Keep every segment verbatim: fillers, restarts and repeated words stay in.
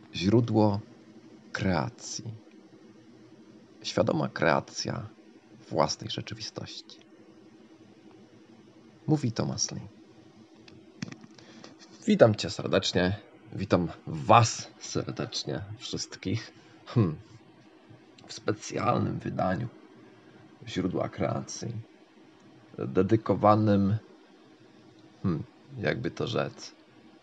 Źródło kreacji. Świadoma kreacja własnej rzeczywistości. Mówi Thomas Lee. Witam Cię serdecznie. Witam Was serdecznie wszystkich. Hmm. W specjalnym wydaniu Źródła kreacji. Dedykowanym, hmm, jakby to rzec,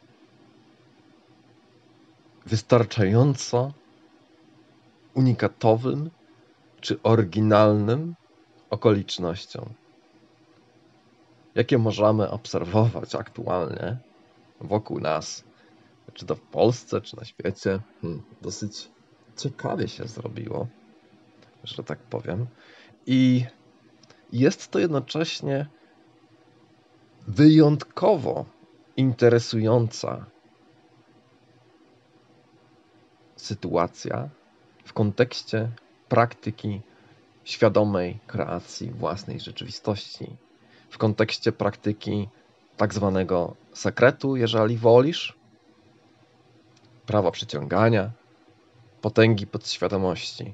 wystarczająco unikatowym czy oryginalnym okolicznościom, jakie możemy obserwować aktualnie wokół nas, czy to w Polsce, czy na świecie. Hmm, dosyć ciekawie się zrobiło, że tak powiem. I jest to jednocześnie wyjątkowo interesująca sytuacja w kontekście praktyki świadomej kreacji własnej rzeczywistości, w kontekście praktyki tak zwanego sekretu, jeżeli wolisz, prawa przyciągania, potęgi podświadomości.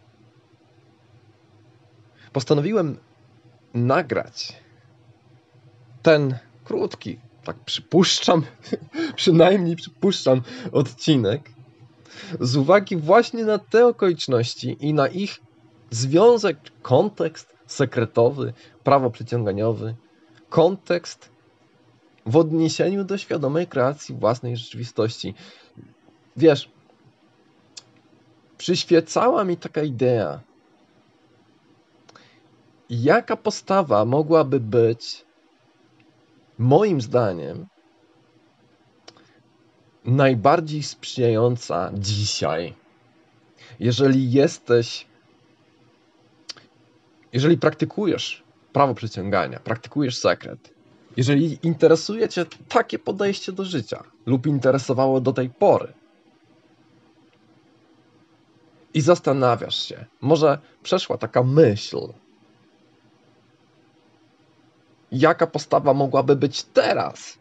Postanowiłem nagrać ten krótki, tak przypuszczam, przynajmniej przypuszczam, odcinek z uwagi właśnie na te okoliczności i na ich związek, kontekst sekretowy, prawo przyciąganiowy, kontekst w odniesieniu do świadomej kreacji własnej rzeczywistości. Wiesz, przyświecała mi taka idea, jaka postawa mogłaby być, moim zdaniem, najbardziej sprzyjająca dzisiaj, jeżeli jesteś, jeżeli praktykujesz prawo przyciągania, praktykujesz sekret, jeżeli interesuje Cię takie podejście do życia lub interesowało do tej pory i zastanawiasz się, może przeszła taka myśl, jaka postawa mogłaby być teraz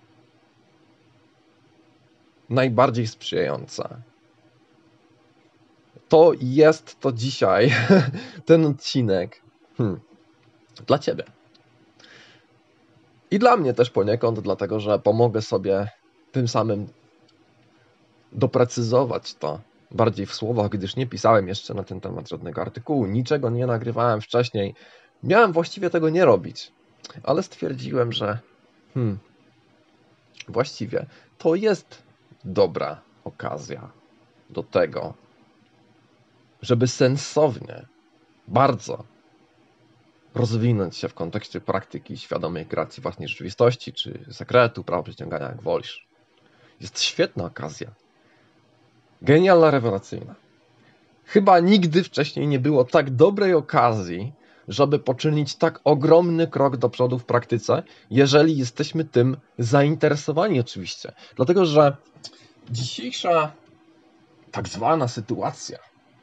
najbardziej sprzyjająca. To jest to dzisiaj ten odcinek hmm, dla Ciebie. I dla mnie też poniekąd, dlatego że pomogę sobie tym samym doprecyzować to bardziej w słowach, gdyż nie pisałem jeszcze na ten temat żadnego artykułu, niczego nie nagrywałem wcześniej. Miałem właściwie tego nie robić, ale stwierdziłem, że hmm, właściwie to jest dobra okazja do tego, żeby sensownie, bardzo rozwinąć się w kontekście praktyki świadomej kreacji własnej rzeczywistości, czy sekretu, prawa przyciągania, jak wolisz. Jest świetna okazja. Genialna, rewelacyjna. Chyba nigdy wcześniej nie było tak dobrej okazji, żeby poczynić tak ogromny krok do przodu w praktyce, jeżeli jesteśmy tym zainteresowani oczywiście. Dlatego, że dzisiejsza tak zwana sytuacja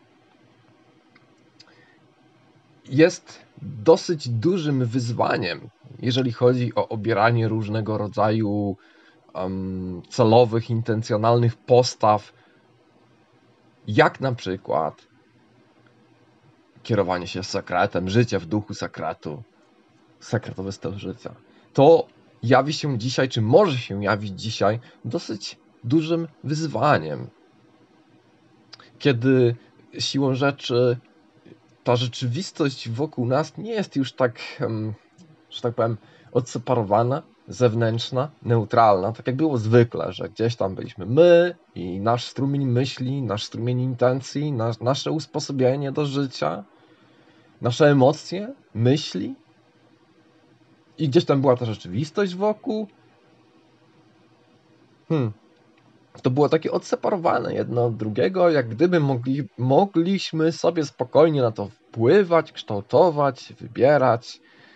jest dosyć dużym wyzwaniem, jeżeli chodzi o obieranie różnego rodzaju um, celowych, intencjonalnych postaw, jak na przykład kierowanie się sekretem, życie w duchu sekretu, sekretowy styl życia. To jawi się dzisiaj, czy może się jawić dzisiaj, dosyć dużym wyzwaniem, kiedy siłą rzeczy ta rzeczywistość wokół nas nie jest już tak, że tak powiem, odseparowana, zewnętrzna, neutralna, tak jak było zwykle, że gdzieś tam byliśmy my i nasz strumień myśli, nasz strumień intencji, nasz, nasze usposobienie do życia, nasze emocje, myśli i gdzieś tam była ta rzeczywistość wokół. Hmm. To było takie odseparowane jedno od drugiego, jak gdyby mogli, mogliśmy sobie spokojnie na to wpływać, kształtować, wybierać.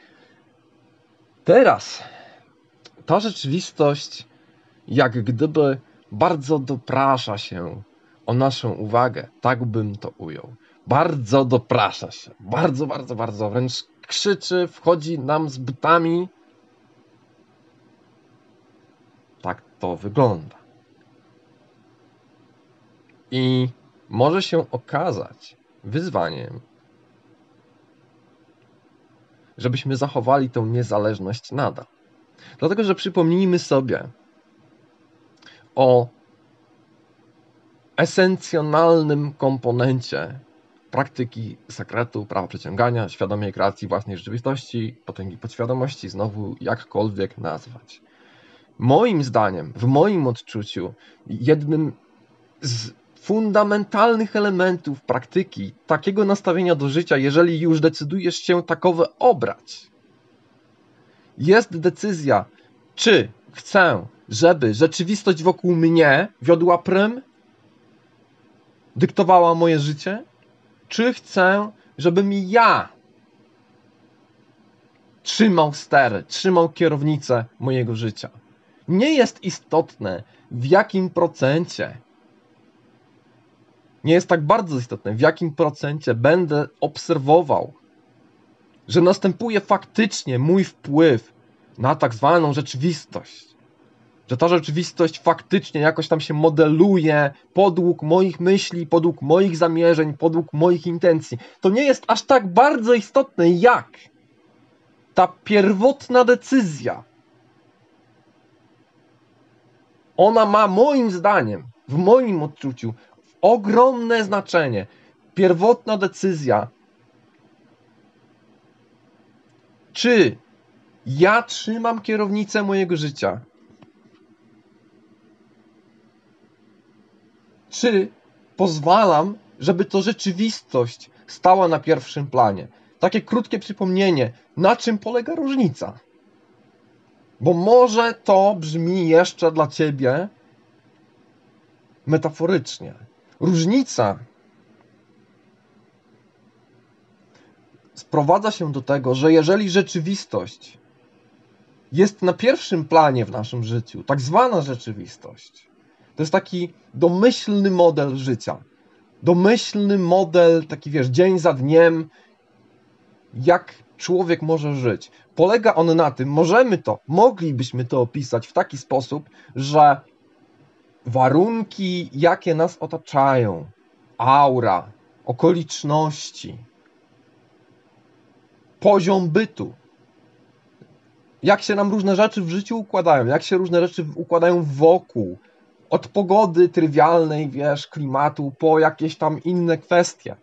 Teraz ta rzeczywistość jak gdyby bardzo doprasza się o naszą uwagę, tak bym to ujął. Bardzo doprasza się, bardzo, bardzo, bardzo, wręcz krzyczy, wchodzi nam z butami. Tak to wygląda. I może się okazać wyzwaniem, żebyśmy zachowali tę niezależność nadal. Dlatego, że przypomnijmy sobie o esencjonalnym komponencie praktyki sekretu prawa przyciągania, świadomej kreacji własnej rzeczywistości, potęgi podświadomości, znowu jakkolwiek nazwać. Moim zdaniem, w moim odczuciu, jednym z fundamentalnych elementów praktyki takiego nastawienia do życia, jeżeli już decydujesz się takowe obrać, jest decyzja, czy chcę, żeby rzeczywistość wokół mnie wiodła prym, dyktowała moje życie, czy chcę, żebym ja trzymał stery, trzymał kierownicę mojego życia. Nie jest istotne, w jakim procencie, nie jest tak bardzo istotne, w jakim procencie będę obserwował, że następuje faktycznie mój wpływ na tak zwaną rzeczywistość. Że ta rzeczywistość faktycznie jakoś tam się modeluje podług moich myśli, podług moich zamierzeń, podług moich intencji. To nie jest aż tak bardzo istotne, jak ta pierwotna decyzja. Ona ma moim zdaniem, w moim odczuciu, ogromne znaczenie. Pierwotna decyzja, czy ja trzymam kierownicę mojego życia, czy pozwalam, żeby to rzeczywistość stała na pierwszym planie. Takie krótkie przypomnienie, na czym polega różnica. Bo może to brzmi jeszcze dla ciebie metaforycznie. Różnica sprowadza się do tego, że jeżeli rzeczywistość jest na pierwszym planie w naszym życiu, tak zwana rzeczywistość, to jest taki domyślny model życia. Domyślny model, taki wiesz, dzień za dniem, jak człowiek może żyć. Polega on na tym, możemy to, moglibyśmy to opisać w taki sposób, że warunki, jakie nas otaczają, aura, okoliczności, poziom bytu, jak się nam różne rzeczy w życiu układają, jak się różne rzeczy układają wokół, od pogody trywialnej, wiesz, klimatu, po jakieś tam inne kwestie.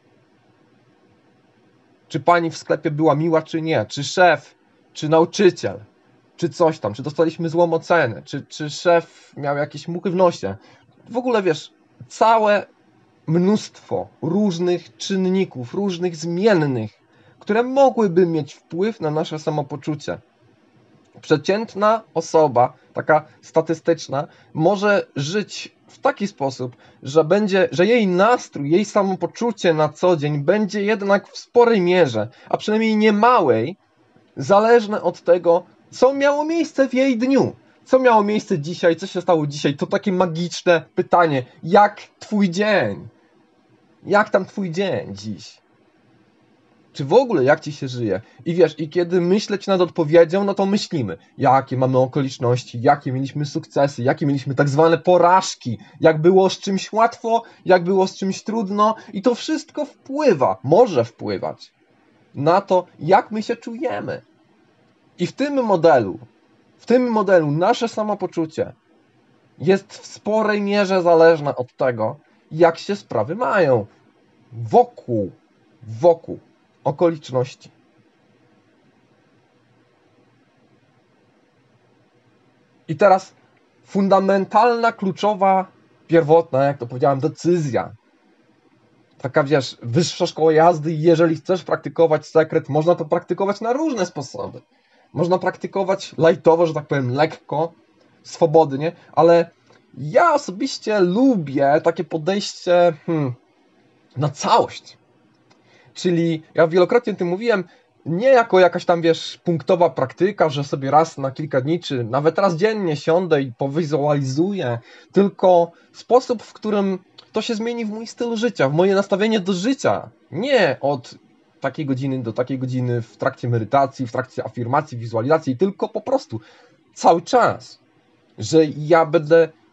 Czy pani w sklepie była miła, czy nie? Czy szef, czy nauczyciel, czy coś tam, czy dostaliśmy złą ocenę, czy, czy szef miał jakieś muchy w nosie. W ogóle, wiesz, całe mnóstwo różnych czynników, różnych zmiennych, które mogłyby mieć wpływ na nasze samopoczucie. Przeciętna osoba, taka statystyczna, może żyć w taki sposób, że będzie, że jej nastrój, jej samopoczucie na co dzień będzie jednak w sporej mierze, a przynajmniej niemałej, zależne od tego, co miało miejsce w jej dniu. Co miało miejsce dzisiaj, co się stało dzisiaj? To takie magiczne pytanie. Jak twój dzień? Jak tam twój dzień dziś? Czy w ogóle jak ci się żyje? I wiesz, i kiedy myśleć nad odpowiedzią, no to myślimy, jakie mamy okoliczności, jakie mieliśmy sukcesy, jakie mieliśmy tak zwane porażki, jak było z czymś łatwo, jak było z czymś trudno i to wszystko wpływa, może wpływać na to, jak my się czujemy. I w tym modelu, w tym modelu nasze samopoczucie jest w sporej mierze zależne od tego, jak się sprawy mają wokół, wokół okoliczności. I teraz fundamentalna, kluczowa, pierwotna, jak to powiedziałem, decyzja. Taka, wiesz, wyższa szkoła jazdy i jeżeli chcesz praktykować sekret, można to praktykować na różne sposoby. Można praktykować lajtowo, że tak powiem, lekko, swobodnie, ale ja osobiście lubię takie podejście hmm, na całość. Czyli ja wielokrotnie o tym mówiłem, nie jako jakaś tam, wiesz, punktowa praktyka, że sobie raz na kilka dni, czy nawet raz dziennie siądę i powizualizuję, tylko sposób, w którym to się zmieni w mój styl życia, w moje nastawienie do życia. Nie od takiej godziny do takiej godziny w trakcie medytacji, w trakcie afirmacji, wizualizacji, tylko po prostu cały czas. Że ja będę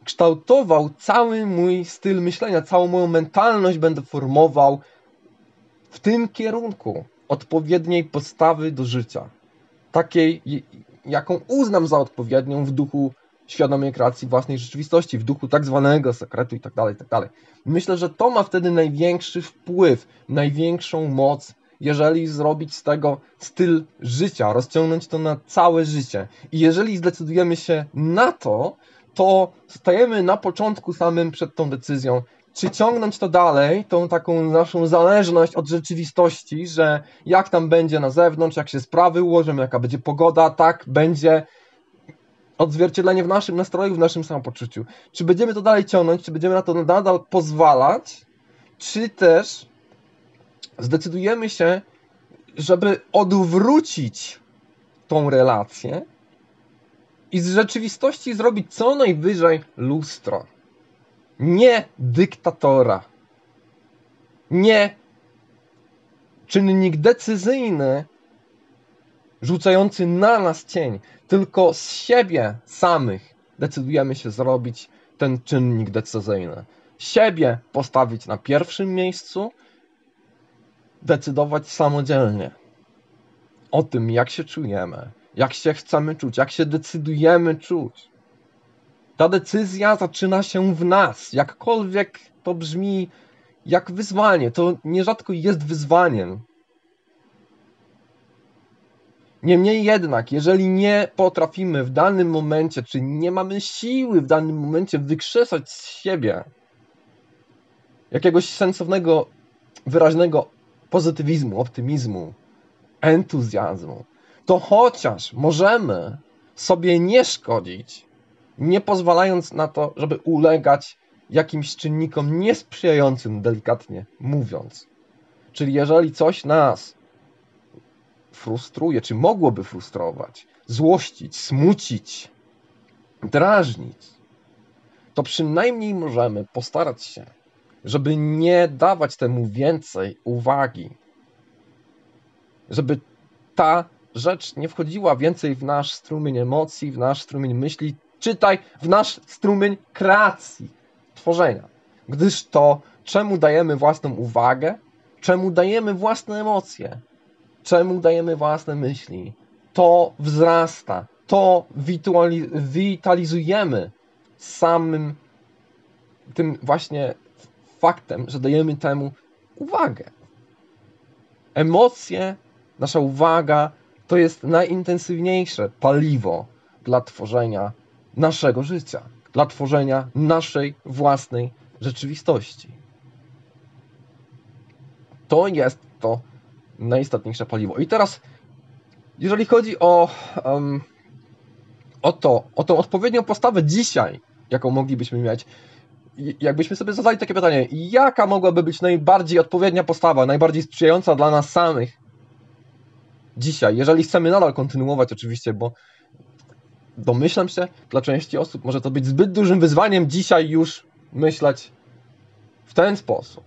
kształtował cały mój styl myślenia, całą moją mentalność będę formował w tym kierunku odpowiedniej postawy do życia. Takiej, jaką uznam za odpowiednią w duchu świadomej kreacji własnej rzeczywistości, w duchu tak zwanego sekretu i tak dalej, i tak dalej. Myślę, że to ma wtedy największy wpływ, największą moc, jeżeli zrobić z tego styl życia, rozciągnąć to na całe życie. I jeżeli zdecydujemy się na to, to stajemy na początku samym przed tą decyzją, czy ciągnąć to dalej, tą taką naszą zależność od rzeczywistości, że jak tam będzie na zewnątrz, jak się sprawy ułożą, jaka będzie pogoda, tak będzie odzwierciedlenie w naszym nastroju, w naszym samopoczuciu. Czy będziemy to dalej ciągnąć, czy będziemy na to nadal pozwalać, czy też zdecydujemy się, żeby odwrócić tą relację i z rzeczywistości zrobić co najwyżej lustro. Nie dyktatora. Nie czynnik decyzyjny rzucający na nas cień, tylko z siebie samych decydujemy się zrobić ten czynnik decyzyjny. Siebie postawić na pierwszym miejscu, decydować samodzielnie o tym, jak się czujemy, jak się chcemy czuć, jak się decydujemy czuć. Ta decyzja zaczyna się w nas, jakkolwiek to brzmi jak wyzwanie, to nierzadko jest wyzwaniem. Niemniej jednak, jeżeli nie potrafimy w danym momencie, czy nie mamy siły w danym momencie wykrzesać z siebie jakiegoś sensownego, wyraźnego pozytywizmu, optymizmu, entuzjazmu, to chociaż możemy sobie nie szkodzić, nie pozwalając na to, żeby ulegać jakimś czynnikom niesprzyjającym, delikatnie mówiąc. Czyli jeżeli coś nas frustruje, czy mogłoby frustrować, złościć, smucić, drażnić, to przynajmniej możemy postarać się, żeby nie dawać temu więcej uwagi, żeby ta rzecz nie wchodziła więcej w nasz strumień emocji, w nasz strumień myśli, czytaj, w nasz strumień kreacji, tworzenia. Gdyż to, czemu dajemy własną uwagę, czemu dajemy własne emocje, czemu dajemy własne myśli, to wzrasta, to witalizujemy samym tym właśnie faktem, że dajemy temu uwagę. Emocje, nasza uwaga to jest najintensywniejsze paliwo dla tworzenia naszego życia, dla tworzenia naszej własnej rzeczywistości. To jest to najistotniejsze paliwo. I teraz, jeżeli chodzi o, um, o to, o tą odpowiednią postawę dzisiaj, jaką moglibyśmy mieć, jakbyśmy sobie zadali takie pytanie, jaka mogłaby być najbardziej odpowiednia postawa, najbardziej sprzyjająca dla nas samych dzisiaj, jeżeli chcemy nadal kontynuować oczywiście, bo domyślam się, dla części osób może to być zbyt dużym wyzwaniem dzisiaj już myśleć w ten sposób.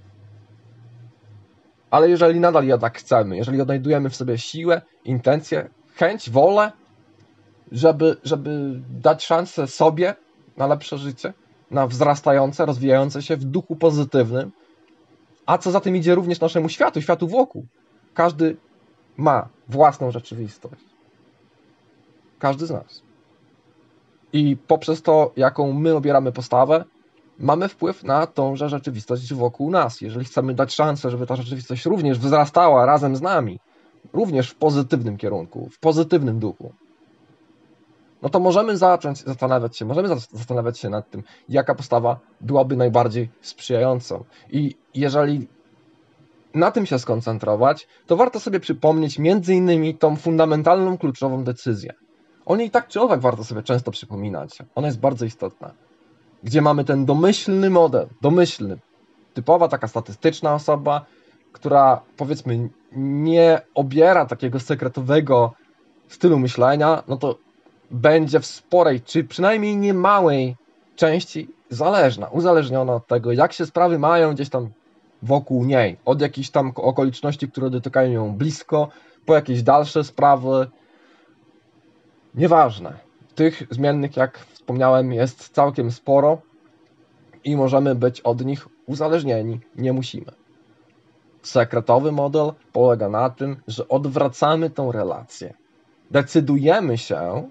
Ale jeżeli nadal jednak chcemy, jeżeli odnajdujemy w sobie siłę, intencję, chęć, wolę, żeby, żeby dać szansę sobie na lepsze życie, na wzrastające, rozwijające się w duchu pozytywnym, a co za tym idzie również naszemu światu, światu wokół. Każdy ma własną rzeczywistość. Każdy z nas. I poprzez to, jaką my obieramy postawę, mamy wpływ na tąże rzeczywistość wokół nas. Jeżeli chcemy dać szansę, żeby ta rzeczywistość również wzrastała razem z nami, również w pozytywnym kierunku, w pozytywnym duchu, no to możemy zacząć zastanawiać się, możemy zastanawiać się nad tym, jaka postawa byłaby najbardziej sprzyjającą. I jeżeli na tym się skoncentrować, to warto sobie przypomnieć między innymi tą fundamentalną, kluczową decyzję. O niej tak czy owak warto sobie często przypominać. Ona jest bardzo istotna. Gdzie mamy ten domyślny model, domyślny, typowa taka statystyczna osoba, która powiedzmy nie obiera takiego sekretowego stylu myślenia, no to będzie w sporej, czy przynajmniej nie małej części zależna, uzależniona od tego, jak się sprawy mają gdzieś tam wokół niej, od jakichś tam okoliczności, które dotykają ją blisko, po jakieś dalsze sprawy, nieważne. Tych zmiennych, jak wspomniałem, jest całkiem sporo i możemy być od nich uzależnieni. Nie musimy. Sekretowy model polega na tym, że odwracamy tą relację. Decydujemy się,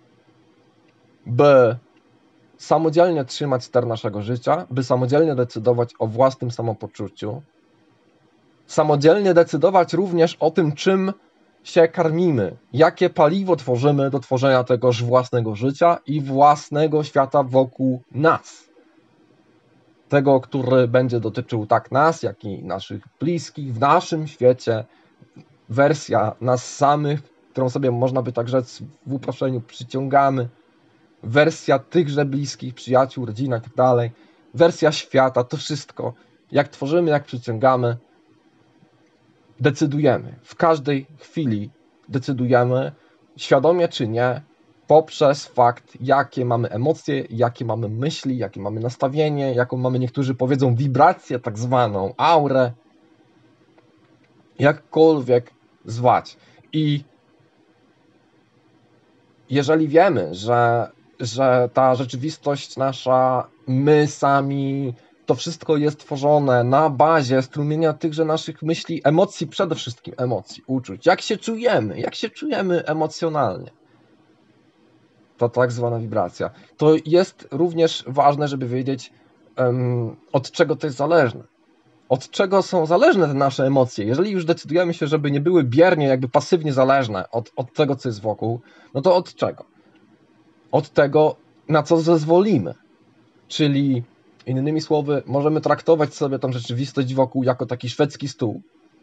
by samodzielnie trzymać ster naszego życia, by samodzielnie decydować o własnym samopoczuciu, samodzielnie decydować również o tym, czym się karmimy, jakie paliwo tworzymy do tworzenia tegoż własnego życia i własnego świata wokół nas. Tego, który będzie dotyczył tak nas, jak i naszych bliskich, w naszym świecie, wersja nas samych, którą sobie można by tak rzec w uproszczeniu przyciągamy, wersja tychże bliskich, przyjaciół, rodzina i tak dalej, wersja świata, to wszystko, jak tworzymy, jak przyciągamy, decydujemy. W każdej chwili decydujemy, świadomie czy nie, poprzez fakt, jakie mamy emocje, jakie mamy myśli, jakie mamy nastawienie, jaką mamy, niektórzy powiedzą, wibrację, tak zwaną, aurę, jakkolwiek zwać. I jeżeli wiemy, że, że ta rzeczywistość nasza, my sami, to wszystko jest tworzone na bazie strumienia tychże naszych myśli, emocji, przede wszystkim emocji, uczuć. Jak się czujemy, jak się czujemy emocjonalnie. Ta tak zwana wibracja. To jest również ważne, żeby wiedzieć, um, od czego to jest zależne. Od czego są zależne te nasze emocje. Jeżeli już decydujemy się, żeby nie były biernie, jakby pasywnie zależne od, od tego, co jest wokół, no to od czego? Od tego, na co zezwolimy. Czyli innymi słowy, możemy traktować sobie tą rzeczywistość wokół jako taki szwedzki stół,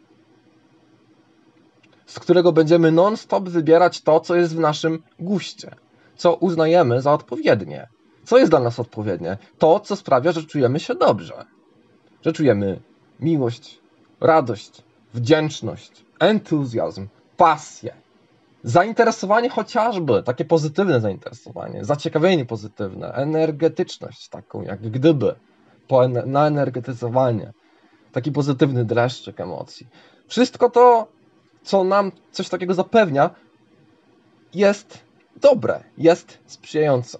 z którego będziemy non-stop wybierać to, co jest w naszym guście, co uznajemy za odpowiednie. Co jest dla nas odpowiednie? To, co sprawia, że czujemy się dobrze. Że czujemy miłość, radość, wdzięczność, entuzjazm, pasję, zainteresowanie chociażby, takie pozytywne zainteresowanie, zaciekawienie pozytywne, energetyczność taką jak gdyby, naenergetyzowanie, taki pozytywny dreszczyk emocji. Wszystko to, co nam coś takiego zapewnia, jest dobre, jest sprzyjające.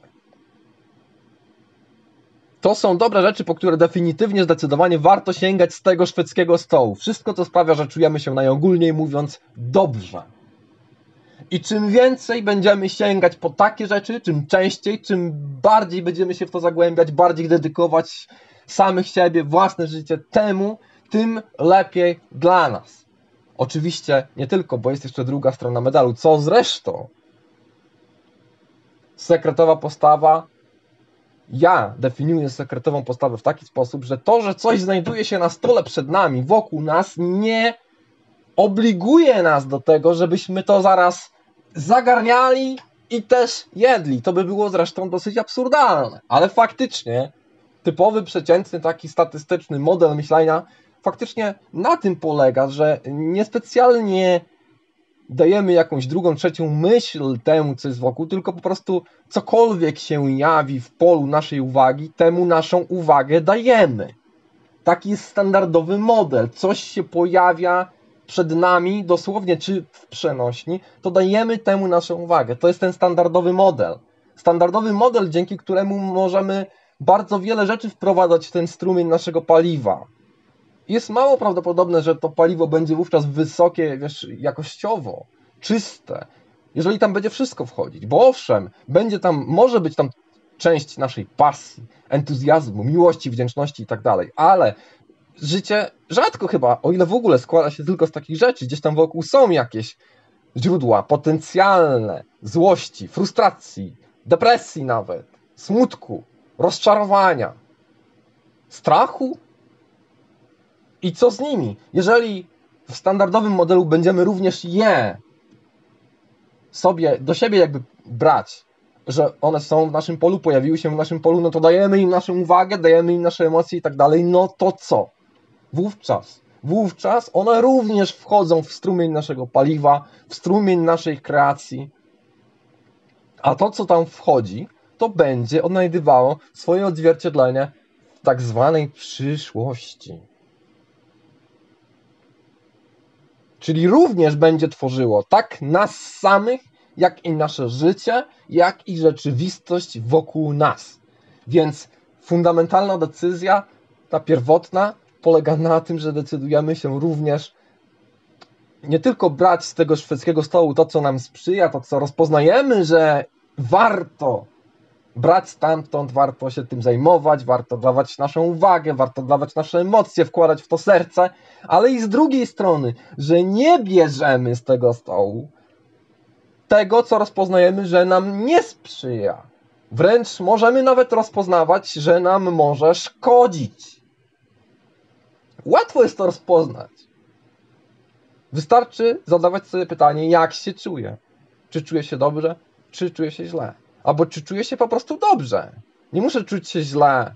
To są dobre rzeczy, po które definitywnie, zdecydowanie warto sięgać z tego szwedzkiego stołu. Wszystko, co sprawia, że czujemy się najogólniej mówiąc dobrze. I czym więcej będziemy sięgać po takie rzeczy, czym częściej, czym bardziej będziemy się w to zagłębiać, bardziej dedykować samych siebie, własne życie temu, tym lepiej dla nas. Oczywiście nie tylko, bo jest jeszcze druga strona medalu. Co zresztą? Sekretowa postawa. Ja definiuję sekretową postawę w taki sposób, że to, że coś znajduje się na stole przed nami, wokół nas, nie obliguje nas do tego, żebyśmy to zaraz zagarniali i też jedli. To by było zresztą dosyć absurdalne. Ale faktycznie typowy, przeciętny, taki statystyczny model myślenia faktycznie na tym polega, że niespecjalnie dajemy jakąś drugą, trzecią myśl temu, co jest wokół, tylko po prostu cokolwiek się jawi w polu naszej uwagi, temu naszą uwagę dajemy. Taki jest standardowy model. Coś się pojawia przed nami, dosłownie czy w przenośni, to dajemy temu naszą uwagę. To jest ten standardowy model. Standardowy model, dzięki któremu możemy bardzo wiele rzeczy wprowadzać w ten strumień naszego paliwa. Jest mało prawdopodobne, że to paliwo będzie wówczas wysokie, wiesz, jakościowo, czyste, jeżeli tam będzie wszystko wchodzić. Bo owszem, będzie tam, może być tam część naszej pasji, entuzjazmu, miłości, wdzięczności i tak dalej, ale życie rzadko chyba, o ile w ogóle składa się tylko z takich rzeczy, gdzieś tam wokół są jakieś źródła potencjalne złości, frustracji, depresji nawet, smutku, rozczarowania, strachu. I co z nimi? Jeżeli w standardowym modelu będziemy również je sobie, do siebie jakby brać, że one są w naszym polu, pojawiły się w naszym polu, no to dajemy im naszą uwagę, dajemy im nasze emocje i tak dalej, no to co? Wówczas, wówczas one również wchodzą w strumień naszego paliwa, w strumień naszej kreacji, a to, co tam wchodzi, to będzie odnajdywało swoje odzwierciedlenie w tak zwanej przyszłości. Czyli również będzie tworzyło tak nas samych, jak i nasze życie, jak i rzeczywistość wokół nas. Więc fundamentalna decyzja, ta pierwotna, polega na tym, że decydujemy się również nie tylko brać z tego szwedzkiego stołu to, co nam sprzyja, to, co rozpoznajemy, że warto brać stamtąd, warto się tym zajmować, warto dawać naszą uwagę, warto dawać nasze emocje, wkładać w to serce, ale i z drugiej strony, że nie bierzemy z tego stołu tego, co rozpoznajemy, że nam nie sprzyja. Wręcz możemy nawet rozpoznawać, że nam może szkodzić. Łatwo jest to rozpoznać. Wystarczy zadawać sobie pytanie, jak się czuję. Czy czuję się dobrze, czy czuję się źle. Albo czy czuję się po prostu dobrze. Nie muszę czuć się źle.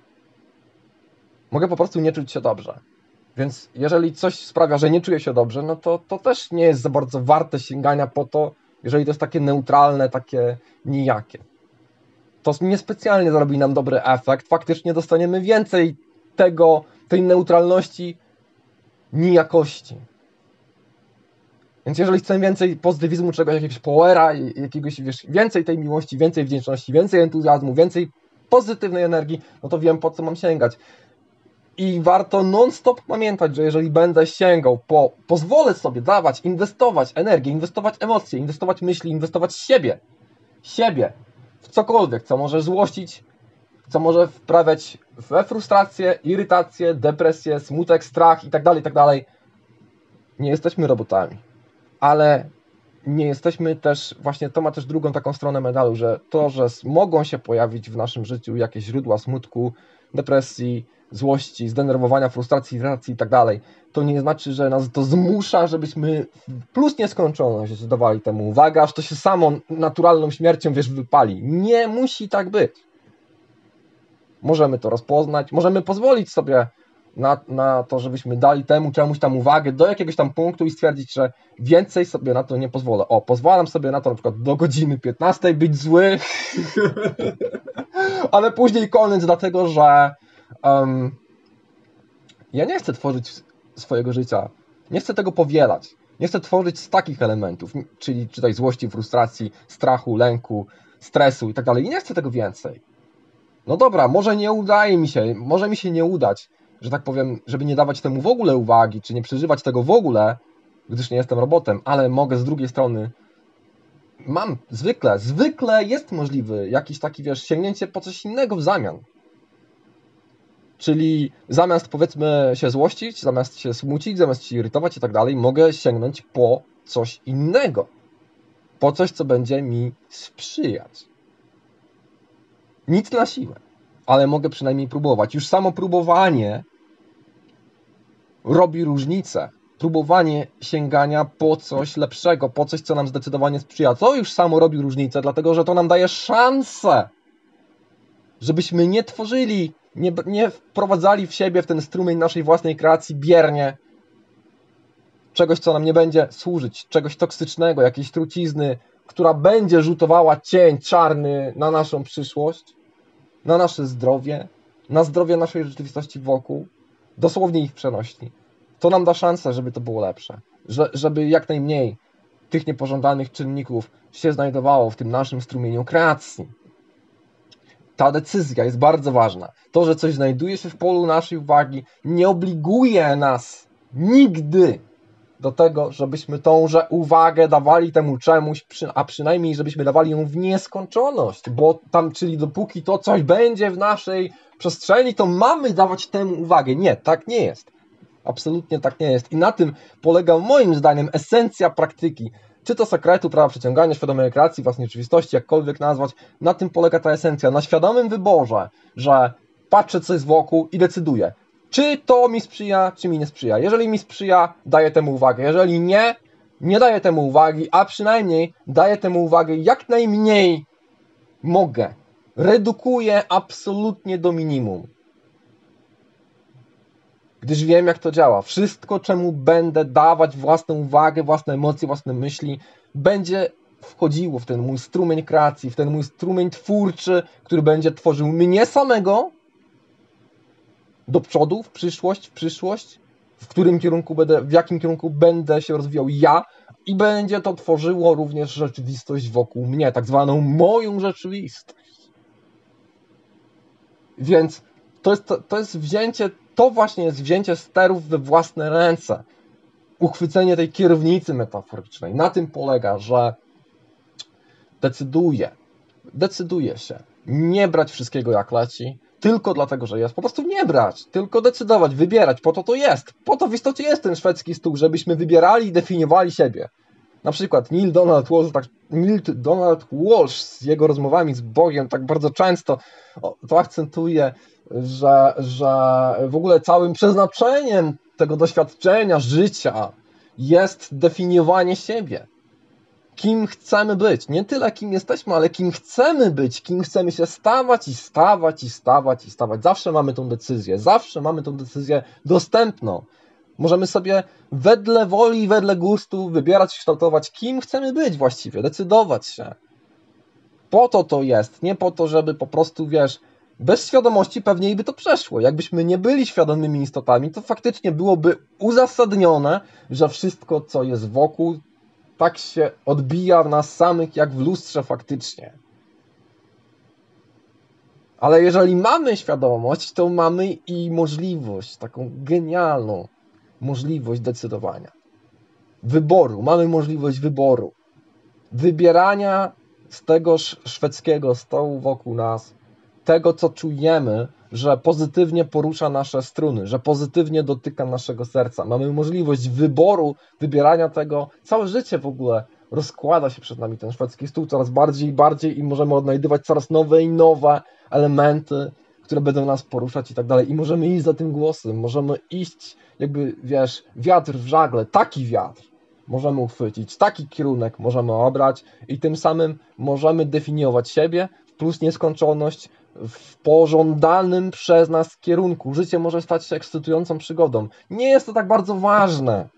Mogę po prostu nie czuć się dobrze. Więc jeżeli coś sprawia, że nie czuję się dobrze, no to, to też nie jest za bardzo warte sięgania po to, jeżeli to jest takie neutralne, takie nijakie. To niespecjalnie zrobi nam dobry efekt. Faktycznie dostaniemy więcej tego, tej neutralności, nijakości. Więc jeżeli chcemy więcej pozytywizmu, czegoś, jakiegoś powera, jakiegoś, wiesz, więcej tej miłości, więcej wdzięczności, więcej entuzjazmu, więcej pozytywnej energii, no to wiem, po co mam sięgać. I warto non-stop pamiętać, że jeżeli będę sięgał po, pozwolę sobie dawać, inwestować energię, inwestować emocje, inwestować myśli, inwestować siebie, siebie w cokolwiek, co może złościć, co może wprawiać we frustrację, irytację, depresję, smutek, strach itd., itd. Nie jesteśmy robotami. Ale nie jesteśmy też, właśnie to ma też drugą taką stronę medalu, że to, że mogą się pojawić w naszym życiu jakieś źródła smutku, depresji, złości, zdenerwowania, frustracji, irritacji i tak dalej, to nie znaczy, że nas to zmusza, żebyśmy plus nieskończoność dawali temu uwagę, aż to się samo naturalną śmiercią, wiesz, wypali. Nie musi tak być. Możemy to rozpoznać, możemy pozwolić sobie Na, na to, żebyśmy dali temu czemuś tam uwagę do jakiegoś tam punktu i stwierdzić, że więcej sobie na to nie pozwolę. O, pozwalam sobie na to na przykład do godziny piętnastej być zły, ale później koniec, dlatego że um, ja nie chcę tworzyć swojego życia, nie chcę tego powielać, nie chcę tworzyć z takich elementów, czyli czytaj złości, frustracji, strachu, lęku, stresu i tak dalej. I nie chcę tego więcej. No dobra, może nie udaje mi się, może mi się nie udać, że tak powiem, żeby nie dawać temu w ogóle uwagi, czy nie przeżywać tego w ogóle, gdyż nie jestem robotem, ale mogę z drugiej strony, mam zwykle, zwykle jest możliwy jakiś taki, wiesz, sięgnięcie po coś innego w zamian. Czyli zamiast, powiedzmy, się złościć, zamiast się smucić, zamiast się irytować i tak dalej, mogę sięgnąć po coś innego. Po coś, co będzie mi sprzyjać. Nic na siłę, ale mogę przynajmniej próbować. Już samo próbowanie robi różnicę. Próbowanie sięgania po coś lepszego, po coś, co nam zdecydowanie sprzyja. To już samo robi różnicę, dlatego że to nam daje szansę, żebyśmy nie tworzyli, nie, nie wprowadzali w siebie, w ten strumień naszej własnej kreacji biernie czegoś, co nam nie będzie służyć, czegoś toksycznego, jakiejś trucizny, która będzie rzutowała cień czarny na naszą przyszłość, na nasze zdrowie, na zdrowie naszej rzeczywistości wokół, dosłownie ich przenośni. To nam da szansę, żeby to było lepsze, że, żeby jak najmniej tych niepożądanych czynników się znajdowało w tym naszym strumieniu kreacji. Ta decyzja jest bardzo ważna. To, że coś znajduje się w polu naszej uwagi, nie obliguje nas nigdy do tego, żebyśmy tąże uwagę dawali temu czemuś, a przynajmniej żebyśmy dawali ją w nieskończoność, bo tam, czyli dopóki to coś będzie w naszej przestrzeni, to mamy dawać temu uwagę. Nie, tak nie jest. Absolutnie tak nie jest. I na tym polega moim zdaniem esencja praktyki. Czy to sekretu, prawa przyciągania, świadomej kreacji, własnej rzeczywistości, jakkolwiek nazwać, na tym polega ta esencja. Na świadomym wyborze, że patrzę, co jest wokół i decyduję, czy to mi sprzyja, czy mi nie sprzyja. Jeżeli mi sprzyja, daję temu uwagę. Jeżeli nie, nie daję temu uwagi, a przynajmniej daję temu uwagę jak najmniej mogę. Redukuję absolutnie do minimum. Gdyż wiem, jak to działa. Wszystko, czemu będę dawać własną uwagę, własne emocje, własne myśli, będzie wchodziło w ten mój strumień kreacji, w ten mój strumień twórczy, który będzie tworzył mnie samego do przodu, w przyszłość, w przyszłość w którym kierunku będę, w jakim kierunku będę się rozwijał ja i będzie to tworzyło również rzeczywistość wokół mnie, tak zwaną moją rzeczywistość. Więc to jest, to, to jest wzięcie, to właśnie jest wzięcie sterów we własne ręce. Uchwycenie tej kierownicy metaforycznej. Na tym polega, że decyduję, decyduję się nie brać wszystkiego jak leci, tylko dlatego, że jest. Po prostu nie brać, tylko decydować, wybierać. Po to to jest. Po to w istocie jest ten szwedzki stół, żebyśmy wybierali i definiowali siebie. Na przykład Neil Donald Walsh, tak, Neil Donald Walsh z jego rozmowami z Bogiem tak bardzo często to akcentuje, że, że w ogóle całym przeznaczeniem tego doświadczenia, życia jest definiowanie siebie. Kim chcemy być. Nie tyle kim jesteśmy, ale kim chcemy być, kim chcemy się stawać i stawać i stawać i stawać. Zawsze mamy tą decyzję, zawsze mamy tą decyzję dostępną. Możemy sobie wedle woli i wedle gustu wybierać, kształtować, kim chcemy być właściwie, decydować się. Po to to jest, nie po to, żeby po prostu, wiesz, bez świadomości pewnie by to przeszło. Jakbyśmy nie byli świadomymi istotami, to faktycznie byłoby uzasadnione, że wszystko, co jest wokół, tak się odbija w nas samych, jak w lustrze faktycznie. Ale jeżeli mamy świadomość, to mamy i możliwość, taką genialną możliwość decydowania. Wyboru. Mamy możliwość wyboru. Wybierania z tego szwedzkiego stołu wokół nas, tego, co czujemy, że pozytywnie porusza nasze struny, że pozytywnie dotyka naszego serca. Mamy możliwość wyboru, wybierania tego. Całe życie w ogóle rozkłada się przed nami ten szwedzki stół coraz bardziej i bardziej i możemy odnajdywać coraz nowe i nowe elementy, które będą nas poruszać i tak dalej. I możemy iść za tym głosem, możemy iść, jakby, wiesz, wiatr w żagle, taki wiatr możemy uchwycić, taki kierunek możemy obrać i tym samym możemy definiować siebie plus nieskończoność w pożądanym przez nas kierunku. Życie może stać się ekscytującą przygodą. Nie jest to tak bardzo ważne.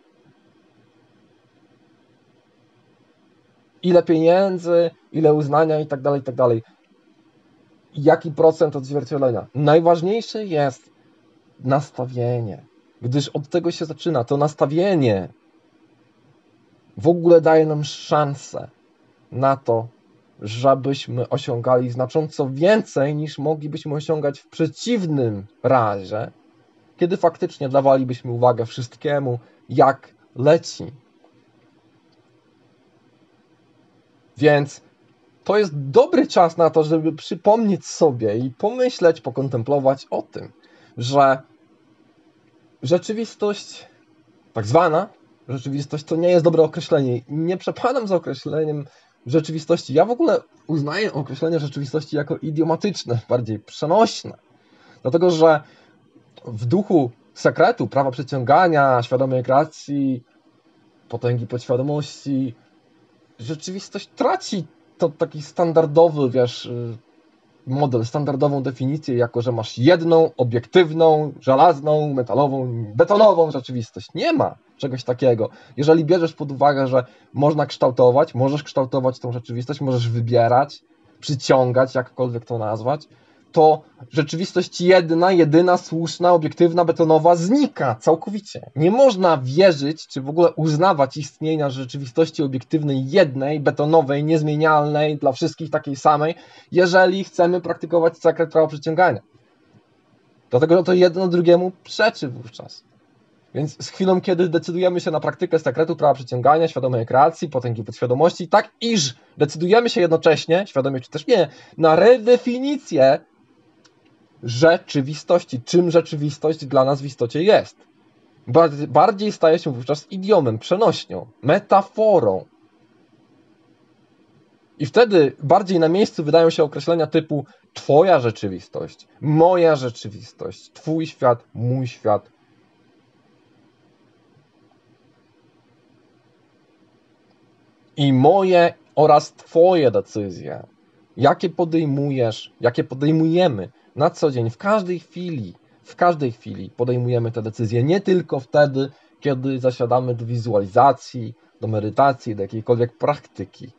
Ile pieniędzy, ile uznania i tak dalej, i tak dalej. Jaki procent odzwierciedlenia? Najważniejsze jest nastawienie, gdyż od tego się zaczyna. To nastawienie w ogóle daje nam szansę na to, żebyśmy osiągali znacząco więcej niż moglibyśmy osiągać w przeciwnym razie, kiedy faktycznie dawalibyśmy uwagę wszystkiemu, jak leci. Więc to jest dobry czas na to, żeby przypomnieć sobie i pomyśleć, pokontemplować o tym, że rzeczywistość, tak zwana rzeczywistość, to nie jest dobre określenie. Nie przepadam za określeniem rzeczywistości. Ja w ogóle uznaję określenie rzeczywistości jako idiomatyczne, bardziej przenośne. Dlatego, że w duchu sekretu, prawa przyciągania, świadomej kreacji, potęgi podświadomości, rzeczywistość traci to taki standardowy, wiesz, model, standardową definicję, jako że masz jedną, obiektywną, żelazną, metalową, betonową rzeczywistość. Nie ma czegoś takiego. Jeżeli bierzesz pod uwagę, że można kształtować, możesz kształtować tą rzeczywistość, możesz wybierać, przyciągać, jakkolwiek to nazwać, to rzeczywistość jedna, jedyna, słuszna, obiektywna, betonowa znika całkowicie. Nie można wierzyć, czy w ogóle uznawać istnienia rzeczywistości obiektywnej jednej, betonowej, niezmienialnej, dla wszystkich takiej samej, jeżeli chcemy praktykować sekret prawa przyciągania. Dlatego, że to jedno drugiemu przeczy wówczas. Więc z chwilą, kiedy decydujemy się na praktykę sekretu prawa przyciągania, świadomej kreacji, potęgi podświadomości, tak iż decydujemy się jednocześnie, świadomie czy też nie, na redefinicję rzeczywistości, czym rzeczywistość dla nas w istocie jest. Bardziej staje się wówczas idiomem, przenośnią, metaforą. I wtedy bardziej na miejscu wydają się określenia typu twoja rzeczywistość, moja rzeczywistość, twój świat, mój świat. I moje oraz twoje decyzje, jakie podejmujesz, jakie podejmujemy na co dzień, w każdej chwili, w każdej chwili podejmujemy te decyzje, nie tylko wtedy, kiedy zasiadamy do wizualizacji, do medytacji, do jakiejkolwiek praktyki.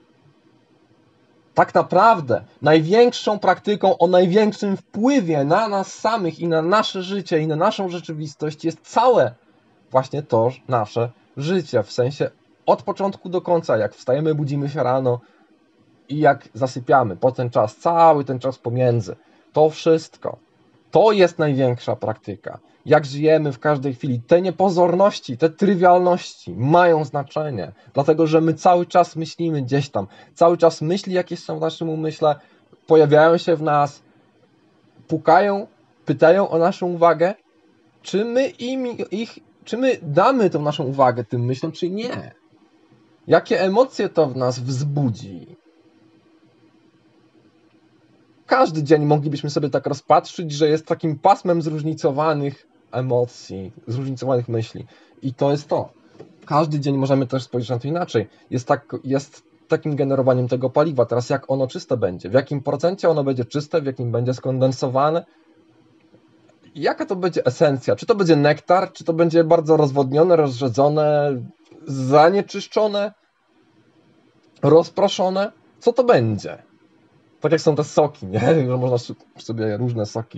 Tak naprawdę największą praktyką o największym wpływie na nas samych i na nasze życie i na naszą rzeczywistość jest całe właśnie to nasze życie, w sensie od początku do końca, jak wstajemy, budzimy się rano i jak zasypiamy, po ten czas, cały ten czas pomiędzy, to wszystko, to jest największa praktyka. Jak żyjemy w każdej chwili, te niepozorności, te trywialności mają znaczenie, dlatego że my cały czas myślimy gdzieś tam, cały czas myśli jakieś są w naszym umyśle, pojawiają się w nas, pukają, pytają o naszą uwagę, czy my im ich, czy my damy tą naszą uwagę tym myślom, czy nie. Jakie emocje to w nas wzbudzi. Każdy dzień moglibyśmy sobie tak rozpatrzyć, że jest takim pasmem zróżnicowanych emocji, zróżnicowanych myśli. I to jest to. Każdy dzień możemy też spojrzeć na to inaczej. Jest, tak, jest takim generowaniem tego paliwa. Teraz jak ono czyste będzie? W jakim procencie ono będzie czyste? W jakim będzie skondensowane? Jaka to będzie esencja? Czy to będzie nektar? Czy to będzie bardzo rozwodnione, rozrzedzone, zanieczyszczone, rozproszone? Co to będzie? Tak jak są te soki, nie? Że można sobie różne soki